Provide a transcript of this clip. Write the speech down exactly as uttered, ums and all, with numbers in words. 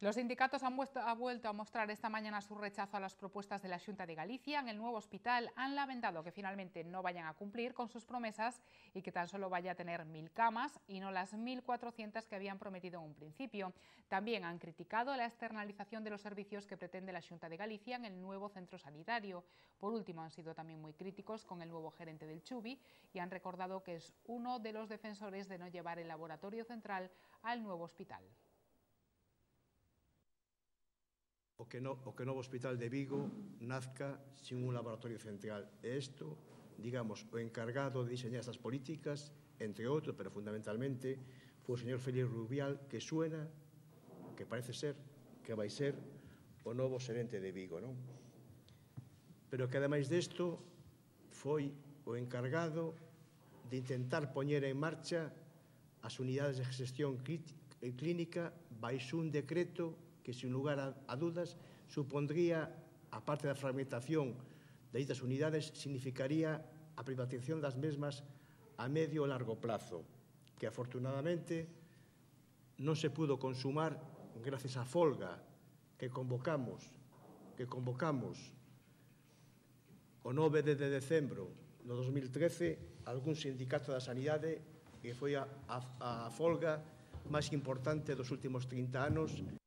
Los sindicatos han vuelto, han vuelto a mostrar esta mañana su rechazo a las propuestas de la Xunta de Galicia. En el nuevo hospital han lamentado que finalmente no vayan a cumplir con sus promesas y que tan solo vaya a tener mil camas y no las mil cuatrocientas que habían prometido en un principio. También han criticado la externalización de los servicios que pretende la Xunta de Galicia en el nuevo centro sanitario. Por último, han sido también muy críticos con el nuevo gerente del Chubi y han recordado que es uno de los defensores de no llevar el laboratorio central al nuevo hospital. O que, no, o que o novo hospital de Vigo nazca sin un laboratorio central. E isto, digamos, o encargado de diseñar estas políticas, entre outros, pero fundamentalmente, foi o señor Félix Rubial, que suena, que parece ser, que vai ser o novo xerente de Vigo, non? Pero que, ademais desto, foi o encargado de intentar poñer en marcha as unidades de xestión clínica baixo un decreto que, sin lugar a, a dudas, supondría, aparte da fragmentación de estas unidades, significaría a privatización das mesmas a medio e largo plazo, que afortunadamente non se pudo consumar gracias á folga que convocamos, que convocamos o nove de decembro do dos mil trece algún sindicato da sanidade, que foi a, a, a folga máis importante dos últimos trinta anos.